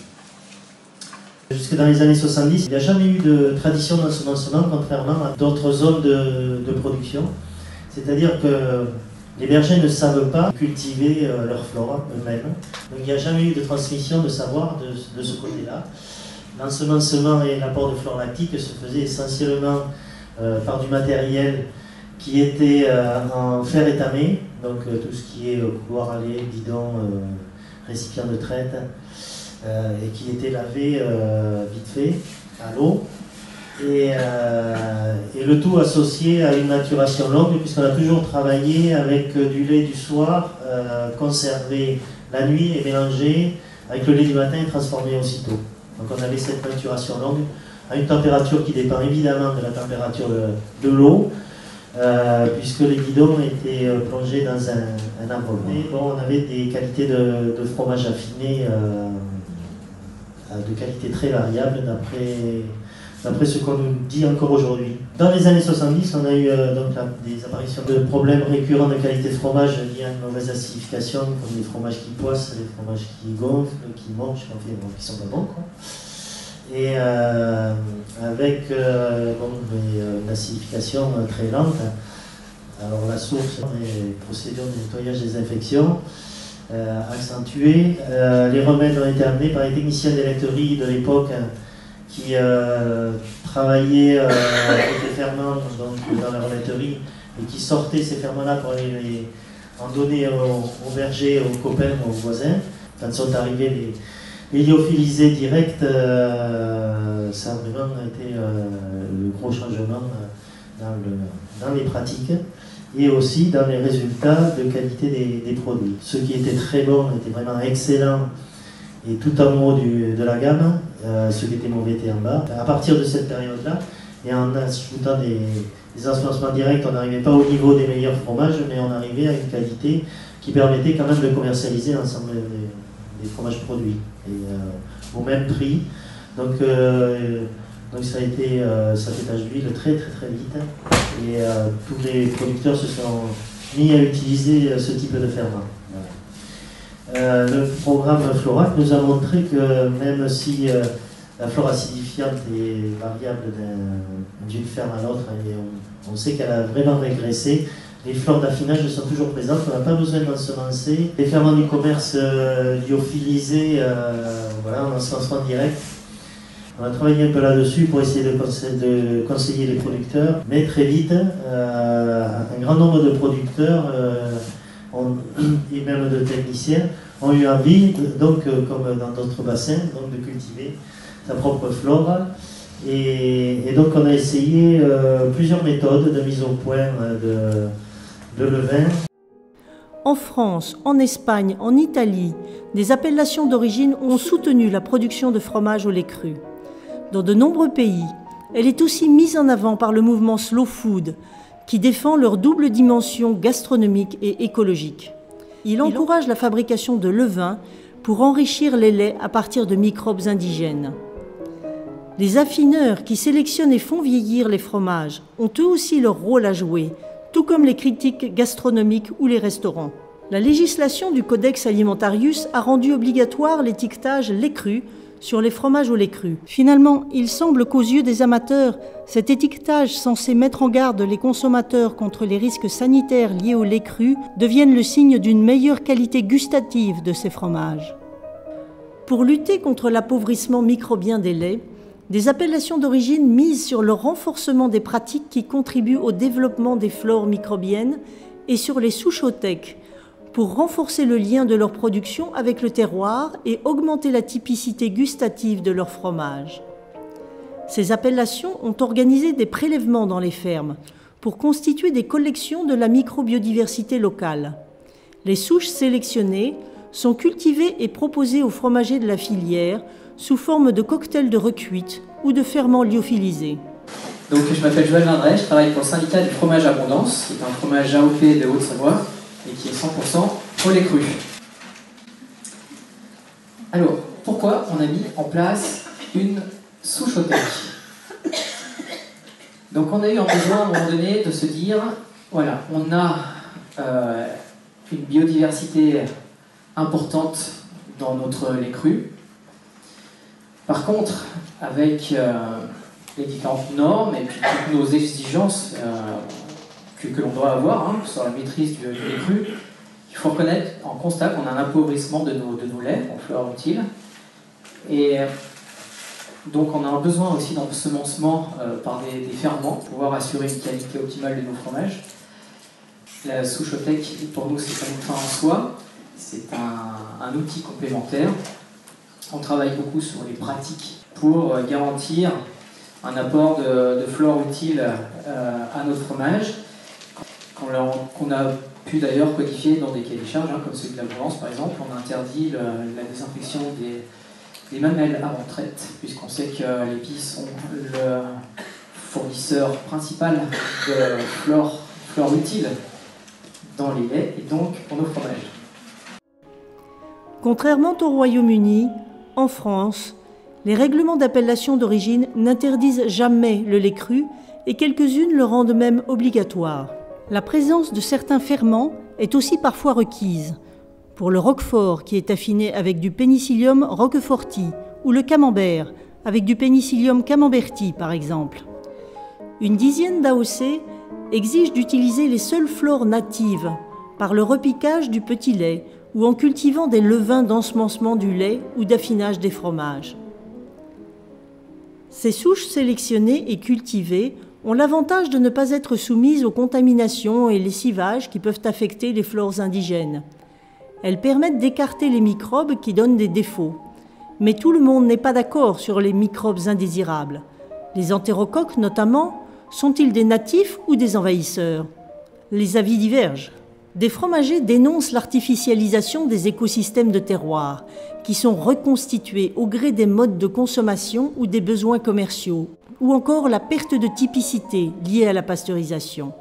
Jusque dans les années soixante-dix, il n'y a jamais eu de tradition d'ensemencement, contrairement à d'autres zones de, de production. C'est-à-dire que les bergers ne savent pas cultiver leur flore eux-mêmes. Donc il n'y a jamais eu de transmission de savoir de, de ce côté-là. L'ensemencement et l'apport de flore lactique se faisaient essentiellement euh, par du matériel qui était euh, en fer étamé, donc euh, tout ce qui est euh, couloir à lait, bidon, euh, récipient de traite, euh, et qui était lavé euh, vite fait à l'eau, et, euh, et le tout associé à une maturation longue, puisqu'on a toujours travaillé avec euh, du lait du soir, euh, conservé la nuit et mélangé avec le lait du matin et transformé aussitôt. Donc on avait cette maturation longue, à une température qui dépend évidemment de la température de, de l'eau, Euh, puisque les bidons étaient euh, plongés dans un, un enrobement. Bon, on avait des qualités de, de fromage affiné euh, de qualité très variable d'après ce qu'on nous dit encore aujourd'hui. Dans les années soixante-dix, on a eu euh, donc, la, des apparitions de problèmes récurrents de qualité de fromage liés à une mauvaise acidification, comme les fromages qui poissent, les fromages qui gonflent, qui mangent, enfin, bon, qui sont pas bons, quoi. Et euh, avec euh, bon, une acidification très lente, alors la source, les procédures de nettoyage des infections euh, accentuées, euh, les remèdes ont été amenés par les techniciens d'électrerie de l'époque qui euh, travaillaient euh, avec les ferments donc, dans la remetterie et qui sortaient ces ferments-là pour les, les en donner aux, aux bergers, aux copains, aux voisins. Quand sont arrivés les Les lyophilisés directs, euh, ça a vraiment été euh, le gros changement euh, dans, le, dans les pratiques et aussi dans les résultats de qualité des, des produits. Ce qui était très bon était vraiment excellent et tout en haut du, de la gamme, euh, ce qui était mauvais était en bas. À partir de cette période-là, et en ajoutant des, des ensemencements directs, on n'arrivait pas au niveau des meilleurs fromages, mais on arrivait à une qualité qui permettait quand même de commercialiser l'ensemble des, des fromages produits, et euh, au même prix. Donc, euh, donc ça a été euh, ça fait tache d'huile très très très vite, et euh, tous les producteurs se sont mis à utiliser ce type de ferment. Euh, le programme Florac nous a montré que même si euh, la flore acidifiante est variable d'une ferme à l'autre, et on, on sait qu'elle a vraiment régressé, les flores d'affinage sont toujours présentes, on n'a pas besoin d'ensemencer. Les ferments du commerce euh, lyophilisés, euh, voilà, en ensemencement direct. On a travaillé un peu là-dessus pour essayer de, conseil, de conseiller les producteurs, mais très vite, euh, un grand nombre de producteurs euh, ont, et même de techniciens ont eu envie, donc, comme dans d'autres bassins, donc, de cultiver sa propre flore. Et, et donc on a essayé euh, plusieurs méthodes de mise au point de, de levain. En France, en Espagne, en Italie, des appellations d'origine ont soutenu la production de fromage au lait cru. Dans de nombreux pays, elle est aussi mise en avant par le mouvement Slow Food, qui défend leur double dimension gastronomique et écologique. Il encourage la fabrication de levain pour enrichir les laits à partir de microbes indigènes. Les affineurs qui sélectionnent et font vieillir les fromages ont eux aussi leur rôle à jouer, tout comme les critiques gastronomiques ou les restaurants. La législation du Codex Alimentarius a rendu obligatoire l'étiquetage lait cru sur les fromages au lait cru. Finalement, il semble qu'aux yeux des amateurs, cet étiquetage censé mettre en garde les consommateurs contre les risques sanitaires liés au lait cru devienne le signe d'une meilleure qualité gustative de ces fromages. Pour lutter contre l'appauvrissement microbien des laits, des appellations d'origine misent sur le renforcement des pratiques qui contribuent au développement des flores microbiennes et sur les souchothèques, pour renforcer le lien de leur production avec le terroir et augmenter la typicité gustative de leur fromage. Ces appellations ont organisé des prélèvements dans les fermes pour constituer des collections de la microbiodiversité locale. Les souches sélectionnées sont cultivées et proposées aux fromagers de la filière sous forme de cocktails de recuite ou de ferments lyophilisés. Donc, je m'appelle Joël Vindray, je travaille pour le syndicat du fromage Abondance, qui est un fromage A O P de Haute-Savoie et qui est cent pour cent au lait cru. Alors, pourquoi on a mis en place une souchothèque? Donc on a eu un besoin à un moment donné de se dire, voilà, on a euh, une biodiversité importante dans notre lait cru. Par contre, avec euh, les différentes normes et puis toutes nos exigences euh, que, que l'on doit avoir hein, sur la maîtrise du, du lait cru, il faut reconnaître, on constate qu'on a un appauvrissement de nos, de nos laits en fleurs utiles. Et donc on a un besoin aussi d'ensemencement euh, par des, des ferments pour pouvoir assurer une qualité optimale de nos fromages. La souchothèque, pour nous, c'est pas une fin en soi, c'est un, un outil complémentaire. On travaille beaucoup sur les pratiques pour euh, garantir un apport de, de flore utile euh, à notre fromage, qu'on a pu d'ailleurs codifier dans des cahiers des charges, hein, comme celui de la Provence par exemple. On a interdit le, la désinfection des les mamelles avant traite, puisqu'on sait que les pies sont le fournisseur principal de flore, flore utile dans les laits et donc pour nos fromages. Contrairement au Royaume-Uni, en France, les règlements d'appellation d'origine n'interdisent jamais le lait cru et quelques-unes le rendent même obligatoire. La présence de certains ferments est aussi parfois requise. Pour le roquefort qui est affiné avec du Penicillium roqueforti ou le camembert avec du Penicillium camemberti par exemple. Une dizaine d'A O C exige d'utiliser les seules flores natives par le repiquage du petit lait ou en cultivant des levains d'ensemencement du lait ou d'affinage des fromages. Ces souches sélectionnées et cultivées ont l'avantage de ne pas être soumises aux contaminations et lessivages qui peuvent affecter les flores indigènes. Elles permettent d'écarter les microbes qui donnent des défauts. Mais tout le monde n'est pas d'accord sur les microbes indésirables. Les entérocoques, notamment, sont-ils des natifs ou des envahisseurs? Les avis divergent. Des fromagers dénoncent l'artificialisation des écosystèmes de terroir, qui sont reconstitués au gré des modes de consommation ou des besoins commerciaux, ou encore la perte de typicité liée à la pasteurisation.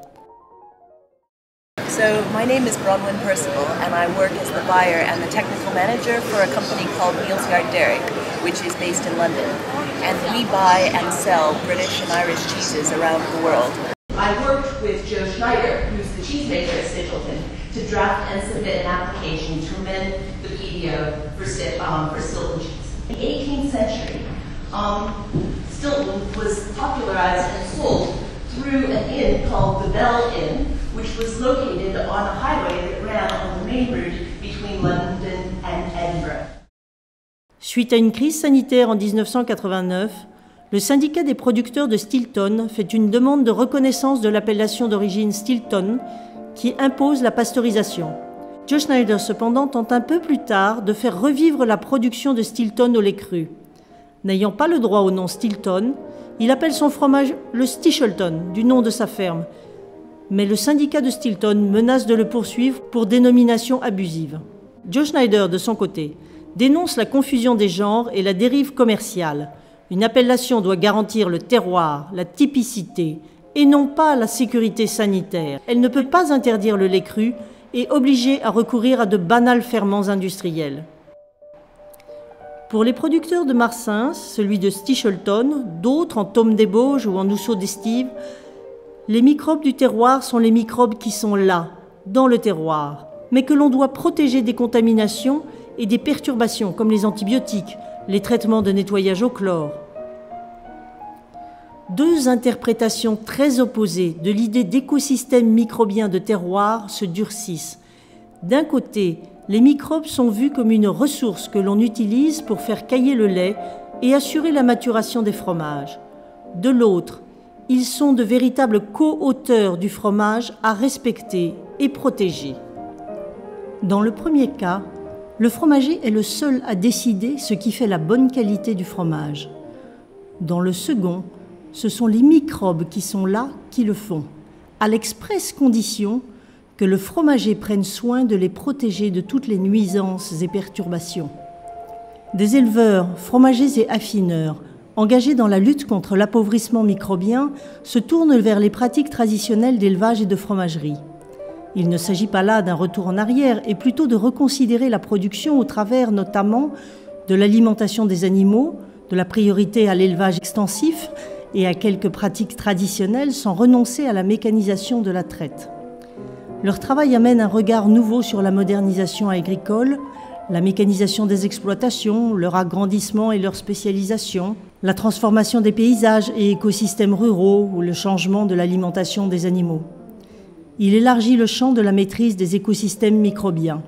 So my name is Bronwyn Percival and I work as the buyer and the technical manager for a company called Neal's Yard Dairy, which is based in London. And we buy and sell British and Irish cheeses around the world. I worked with Joe Schneider, who's the cheesemaker at Stilton, to draft and submit an application to amend the P D O for, um, for Stilton cheese. In the eighteenth century, um, Stilton was popularized and sold through an inn called the Bell Inn, which was located on a highway that ran on the main route between London and Edinburgh. Suite à une crise sanitaire en mille neuf cent quatre-vingt-neuf, le syndicat des producteurs de Stilton fait une demande de reconnaissance de l'appellation d'origine Stilton qui impose la pasteurisation. Joe Schneider, cependant, tente un peu plus tard de faire revivre la production de Stilton au lait cru. N'ayant pas le droit au nom Stilton, il appelle son fromage le Stichelton, du nom de sa ferme. Mais le syndicat de Stilton menace de le poursuivre pour dénomination abusive. Joe Schneider, de son côté, dénonce la confusion des genres et la dérive commerciale. Une appellation doit garantir le terroir, la typicité, et non pas la sécurité sanitaire. Elle ne peut pas interdire le lait cru et obliger à recourir à de banals ferments industriels. Pour les producteurs de Marsens, celui de Stichelton, d'autres en Tome des Bauges ou en Ousseau d'Estive, les microbes du terroir sont les microbes qui sont là, dans le terroir, mais que l'on doit protéger des contaminations et des perturbations comme les antibiotiques, les traitements de nettoyage au chlore. Deux interprétations très opposées de l'idée d'écosystème microbien de terroir se durcissent. D'un côté, les microbes sont vus comme une ressource que l'on utilise pour faire cailler le lait et assurer la maturation des fromages. De l'autre, ils sont de véritables co-auteurs du fromage à respecter et protéger. Dans le premier cas, le fromager est le seul à décider ce qui fait la bonne qualité du fromage. Dans le second, ce sont les microbes qui sont là qui le font, à l'expresse condition que le fromager prenne soin de les protéger de toutes les nuisances et perturbations. Des éleveurs, fromagers et affineurs, engagés dans la lutte contre l'appauvrissement microbien, se tournent vers les pratiques traditionnelles d'élevage et de fromagerie. Il ne s'agit pas là d'un retour en arrière, et plutôt de reconsidérer la production au travers notamment de l'alimentation des animaux, de la priorité à l'élevage extensif et à quelques pratiques traditionnelles sans renoncer à la mécanisation de la traite. Leur travail amène un regard nouveau sur la modernisation agricole, la mécanisation des exploitations, leur agrandissement et leur spécialisation, la transformation des paysages et écosystèmes ruraux ou le changement de l'alimentation des animaux. Il élargit le champ de la maîtrise des écosystèmes microbiens.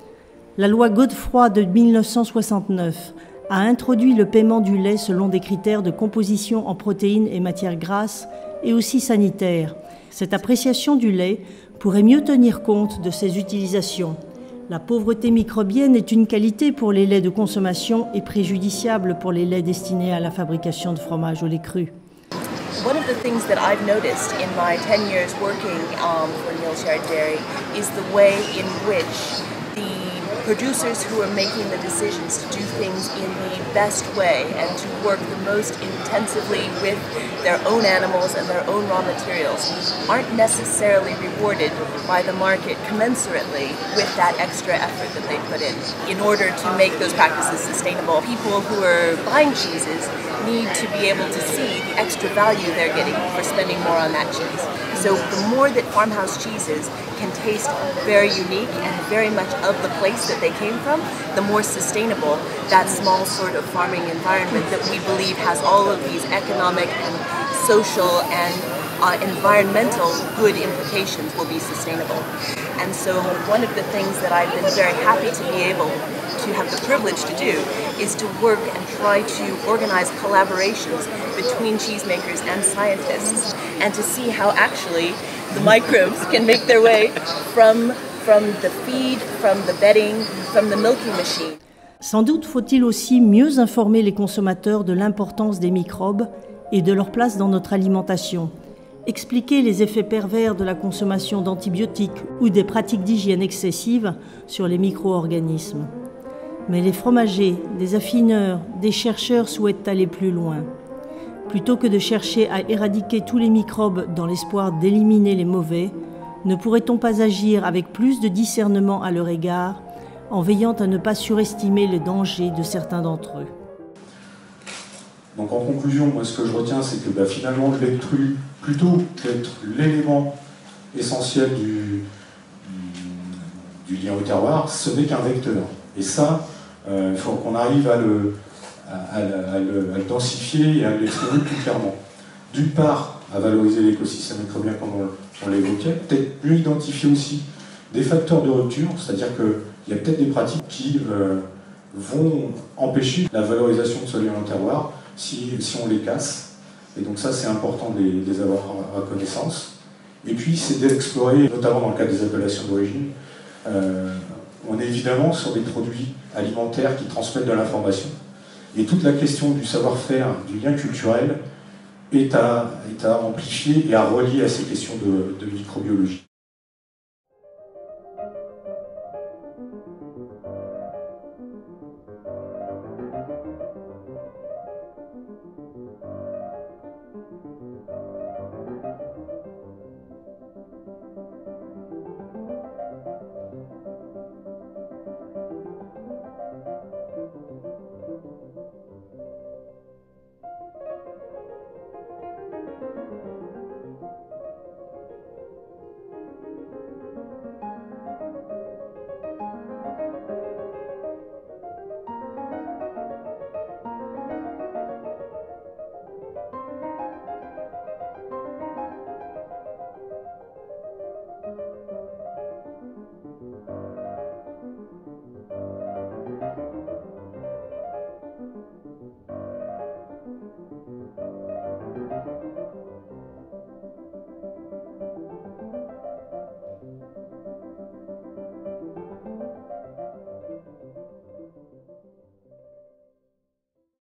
La loi Godefroy de mille neuf cent soixante-neuf a introduit le paiement du lait selon des critères de composition en protéines et matières grasses et aussi sanitaires. Cette appréciation du lait pourrait mieux tenir compte de ses utilisations. La pauvreté microbienne est une qualité pour les laits de consommation et préjudiciable pour les laits destinés à la fabrication de fromage au lait cru. One of the things that I've noticed in my ten years working um, for Neal's Yard Dairy is the way in which the producers who are making the decisions to do things in the best way and to work the most intensively with their own animals and their own raw materials aren't necessarily rewarded by the market commensurately with that extra effort that they put in. In order to make those practices sustainable, people who are buying cheeses need to be able to see the extra value they're getting for spending more on that cheese. So the more that farmhouse cheeses can taste very unique and very much of the place that they came from, the more sustainable that small sort of farming environment that we believe has all of these economic and social and uh, environmental good implications will be sustainable. And so one of the things that I've been very happy to be able to have the privilege to do is to work and try to organize collaborations between cheesemakers and scientists and to see how actually the microbes can make their way from, from the feed, from the bedding, from the milking machine. Sans doute faut-il aussi mieux informer les consommateurs de l'importance des microbes et de leur place dans notre alimentation, expliquer les effets pervers de la consommation d'antibiotiques ou des pratiques d'hygiène excessives sur les micro-organismes. Mais les fromagers, des affineurs, des chercheurs souhaitent aller plus loin. Plutôt que de chercher à éradiquer tous les microbes dans l'espoir d'éliminer les mauvais, ne pourrait-on pas agir avec plus de discernement à leur égard, en veillant à ne pas surestimer le danger de certains d'entre eux? Donc en conclusion, moi ce que je retiens, c'est que bah, finalement le lait de truie, plutôt qu'être l'élément essentiel du, du, du lien au terroir, ce n'est qu'un vecteur. Et ça, euh, il faut qu'on arrive à le, à, à, à, le, à le densifier et à l'exprimer plus clairement. D'une part, à valoriser l'écosystème microbien comme on, on l'évoquait, peut-être mieux identifier aussi des facteurs de rupture, c'est-à-dire qu'il y a peut-être des pratiques qui euh, vont empêcher la valorisation de ce lien au terroir si, si on les casse. Et donc ça, c'est important de les, de les avoir à connaissance. Et puis, c'est d'explorer, notamment dans le cadre des appellations d'origine, euh, on est évidemment sur des produits alimentaires qui transmettent de l'information. Et toute la question du savoir-faire, du lien culturel, est à, est à amplifier et à relier à ces questions de, de microbiologie.